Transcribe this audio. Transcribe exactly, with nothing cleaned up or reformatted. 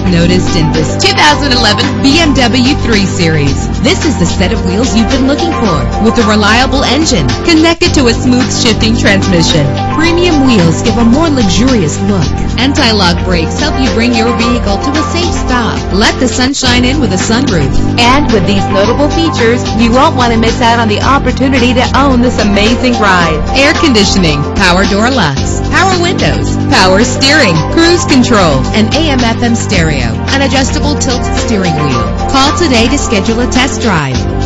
noticed in this two thousand eleven B M W three Series. This is the set of wheels you've been looking for, with a reliable engine connected to a smooth shifting transmission. Premium wheels give a more luxurious look. Anti-lock brakes help you bring your vehicle to a safe stop. Let the sunshine in with a sunroof. And with these notable features, you won't want to miss out on the opportunity to own this amazing ride. Air conditioning, power door locks, power windows, power steering, cruise control, an A M F M stereo, an adjustable tilt steering wheel. Call today to schedule a test drive.